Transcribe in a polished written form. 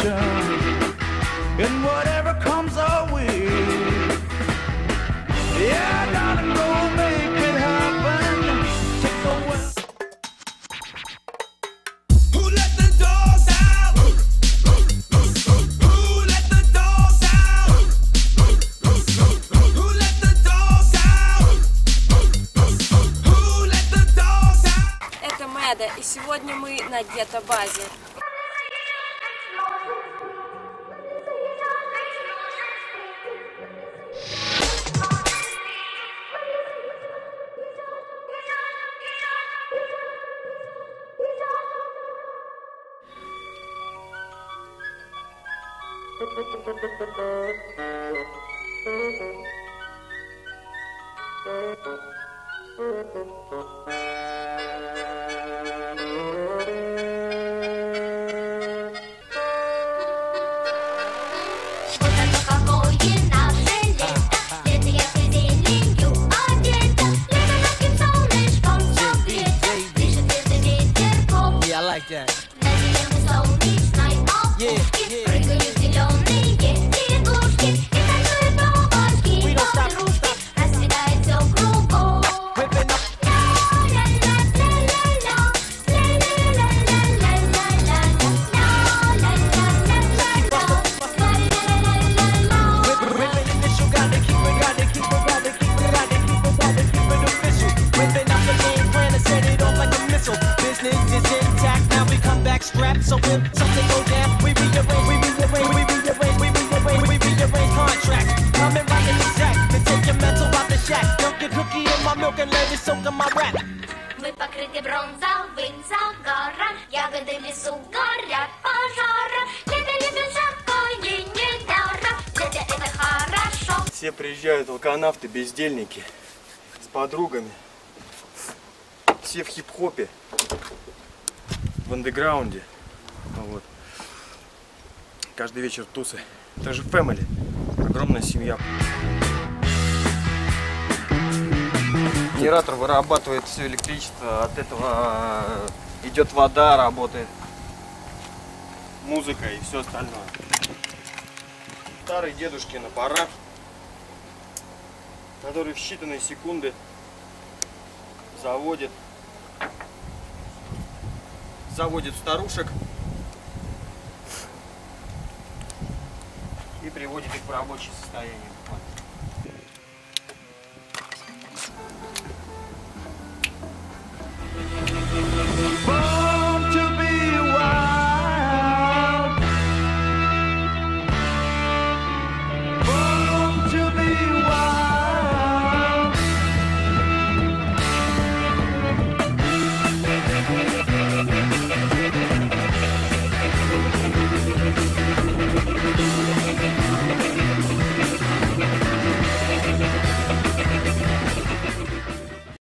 direction in whatever comes our way. Yeah, darling, go make it happen. Take the wheel. Who let the dogs out? Who let the dogs out? Who let the dogs out? Who let the dogs out? Это Мэда, и сегодня мы на гетто-базе. So when something go down, we rearrange contracts. Come and write an exact, to take your mental out the shack. Dunk your cookie in my milk and let it soak in my rap. Мы покрыты бронзовым загаром, ягоды в лесу горят пожаром. Лето любим жарко и недаром, лето это хорошо. Все приезжают алканавты, бездельники, с подругами. Все в хип-хопе, в андеграунде. Вот. Каждый вечер тусы. Это же family. Огромная семья. Генератор вырабатывает все электричество. От этого идет вода, работает музыка и все остальное. Старый дедушкин аппарат, который в считанные секунды заводит старушек и приводит их в рабочее состояние.